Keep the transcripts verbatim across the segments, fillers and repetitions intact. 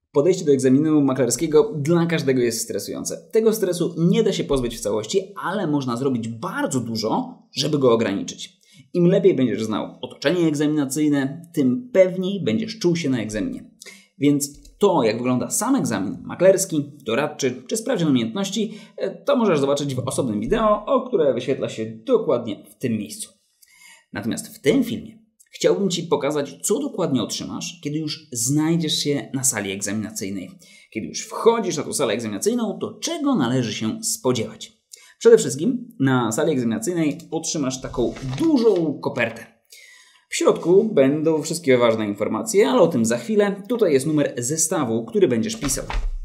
Podejście do egzaminu maklerskiego dla każdego jest stresujące. Tego stresu nie da się pozbyć w całości, ale można zrobić bardzo dużo, żeby go ograniczyć. Im lepiej będziesz znał otoczenie egzaminacyjne, tym pewniej będziesz czuł się na egzaminie. Więc to, jak wygląda sam egzamin maklerski, doradczy czy sprawdzian umiejętności, to możesz zobaczyć w osobnym wideo, o które wyświetla się dokładnie w tym miejscu. Natomiast w tym filmie chciałbym Ci pokazać, co dokładnie otrzymasz, kiedy już znajdziesz się na sali egzaminacyjnej. Kiedy już wchodzisz na tę salę egzaminacyjną, to czego należy się spodziewać? Przede wszystkim na sali egzaminacyjnej otrzymasz taką dużą kopertę. W środku będą wszystkie ważne informacje, ale o tym za chwilę. Tutaj jest numer zestawu, który będziesz pisał.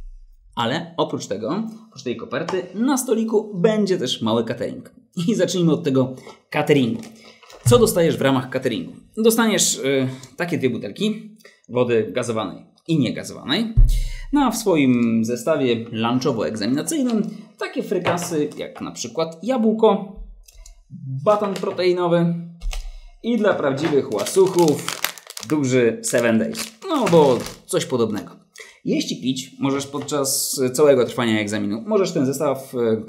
Ale oprócz tego, oprócz tej koperty, na stoliku będzie też mały catering. I zacznijmy od tego cateringu. Co dostajesz w ramach cateringu? Dostaniesz yy, takie dwie butelki wody gazowanej i niegazowanej. No a w swoim zestawie lunchowo-egzaminacyjnym takie frykasy jak na przykład jabłko, baton proteinowy i dla prawdziwych łasuchów duży seven days. No bo coś podobnego. Jeśli pić możesz podczas całego trwania egzaminu, możesz ten zestaw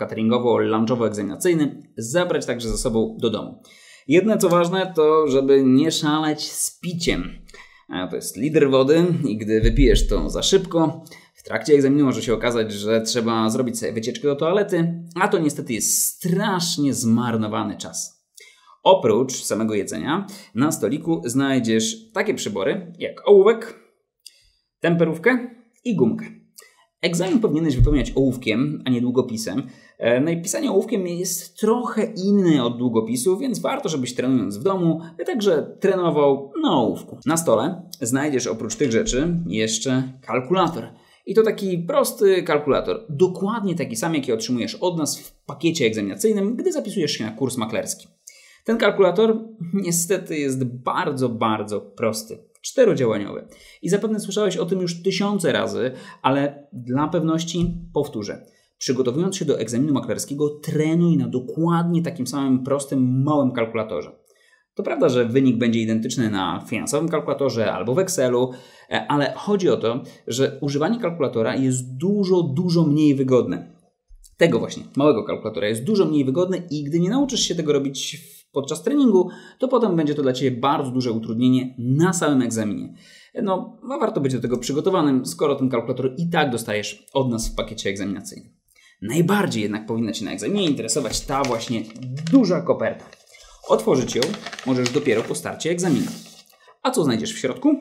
cateringowo-lunchowo-egzaminacyjny zabrać także ze sobą do domu. Jedne co ważne to, żeby nie szaleć z piciem. To jest litr wody i gdy wypijesz to za szybko, w trakcie egzaminu może się okazać, że trzeba zrobić sobie wycieczkę do toalety, a to niestety jest strasznie zmarnowany czas. Oprócz samego jedzenia na stoliku znajdziesz takie przybory jak ołówek, temperówkę i gumkę. Egzamin powinieneś wypełniać ołówkiem, a nie długopisem. No i pisanie ołówkiem jest trochę inne od długopisu, więc warto, żebyś trenując w domu, także trenował na ołówku. Na stole znajdziesz oprócz tych rzeczy jeszcze kalkulator. I to taki prosty kalkulator, dokładnie taki sam, jaki otrzymujesz od nas w pakiecie egzaminacyjnym, gdy zapisujesz się na kurs maklerski. Ten kalkulator niestety jest bardzo, bardzo prosty. Czterodziałaniowy. I zapewne słyszałeś o tym już tysiące razy, ale dla pewności powtórzę. Przygotowując się do egzaminu maklerskiego, trenuj na dokładnie takim samym prostym, małym kalkulatorze. To prawda, że wynik będzie identyczny na finansowym kalkulatorze albo w Excelu, ale chodzi o to, że używanie kalkulatora jest dużo, dużo mniej wygodne. Tego właśnie, małego kalkulatora jest dużo mniej wygodne i gdy nie nauczysz się tego robić podczas treningu, to potem będzie to dla Ciebie bardzo duże utrudnienie na samym egzaminie. No, no warto być do tego przygotowanym, skoro ten kalkulator i tak dostajesz od nas w pakiecie egzaminacyjnym. Najbardziej jednak powinna Cię na egzaminie interesować ta właśnie duża koperta. Otworzyć ją możesz dopiero po starcie egzaminu. A co znajdziesz w środku?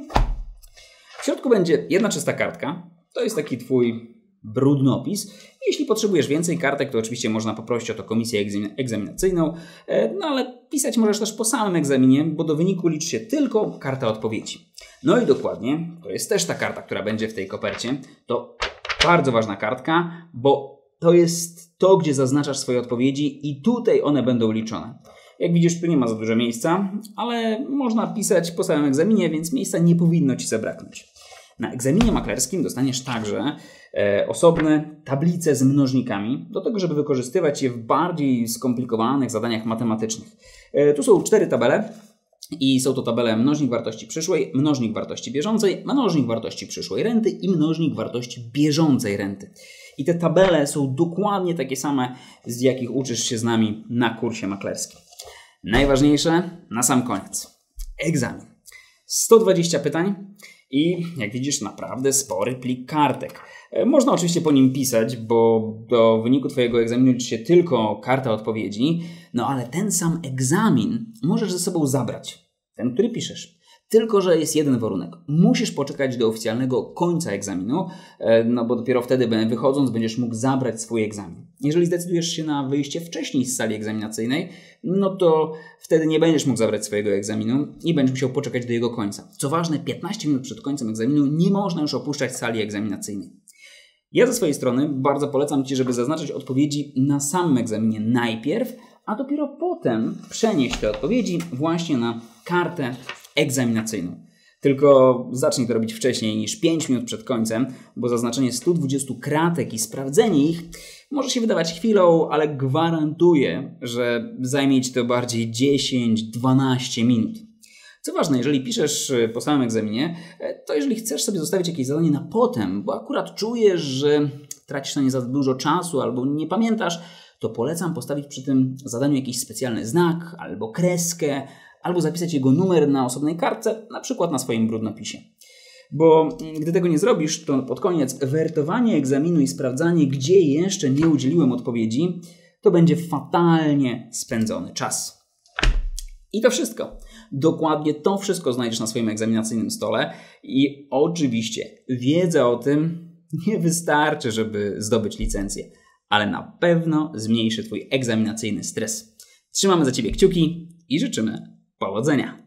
W środku będzie jedna czysta kartka. To jest taki Twój brudnopis. Jeśli potrzebujesz więcej kartek, to oczywiście można poprosić o to komisję egzaminacyjną, no ale pisać możesz też po samym egzaminie, bo do wyniku liczy się tylko karta odpowiedzi. No i dokładnie, to jest też ta karta, która będzie w tej kopercie. To bardzo ważna kartka, bo to jest to, gdzie zaznaczasz swoje odpowiedzi i tutaj one będą liczone. Jak widzisz, tu nie ma za dużo miejsca, ale można pisać po samym egzaminie, więc miejsca nie powinno Ci zabraknąć. Na egzaminie maklerskim dostaniesz także e, osobne tablice z mnożnikami, do tego, żeby wykorzystywać je w bardziej skomplikowanych zadaniach matematycznych. E, tu są cztery tabele i są to tabele mnożnik wartości przyszłej, mnożnik wartości bieżącej, mnożnik wartości przyszłej renty i mnożnik wartości bieżącej renty. I te tabele są dokładnie takie same, z jakich uczysz się z nami na kursie maklerskim. Najważniejsze na sam koniec. Egzamin. sto dwadzieścia pytań. I jak widzisz, naprawdę spory plik kartek. Można oczywiście po nim pisać, bo do wyniku Twojego egzaminu liczy się tylko karta odpowiedzi, no ale ten sam egzamin możesz ze sobą zabrać, ten, który piszesz. Tylko że jest jeden warunek. Musisz poczekać do oficjalnego końca egzaminu, no bo dopiero wtedy, wychodząc, będziesz mógł zabrać swój egzamin. Jeżeli zdecydujesz się na wyjście wcześniej z sali egzaminacyjnej, no to wtedy nie będziesz mógł zabrać swojego egzaminu i będziesz musiał poczekać do jego końca. Co ważne, piętnaście minut przed końcem egzaminu nie można już opuszczać sali egzaminacyjnej. Ja ze swojej strony bardzo polecam Ci, żeby zaznaczyć odpowiedzi na samym egzaminie najpierw, a dopiero potem przenieść te odpowiedzi właśnie na kartę egzaminacyjną. Tylko zacznij to robić wcześniej niż pięć minut przed końcem, bo zaznaczenie stu dwudziestu kratek i sprawdzenie ich może się wydawać chwilą, ale gwarantuję, że zajmie Ci to bardziej dziesięć do dwunastu minut. Co ważne, jeżeli piszesz po samym egzaminie, to jeżeli chcesz sobie zostawić jakieś zadanie na potem, bo akurat czujesz, że tracisz na nie za dużo czasu albo nie pamiętasz, to polecam postawić przy tym zadaniu jakiś specjalny znak albo kreskę, albo zapisać jego numer na osobnej kartce, na przykład na swoim brudnopisie. Bo gdy tego nie zrobisz, to pod koniec wertowanie egzaminu i sprawdzanie, gdzie jeszcze nie udzieliłem odpowiedzi, to będzie fatalnie spędzony czas. I to wszystko. Dokładnie to wszystko znajdziesz na swoim egzaminacyjnym stole i oczywiście wiedza o tym nie wystarczy, żeby zdobyć licencję, ale na pewno zmniejszy Twój egzaminacyjny stres. Trzymamy za Ciebie kciuki i życzymy powodzenia.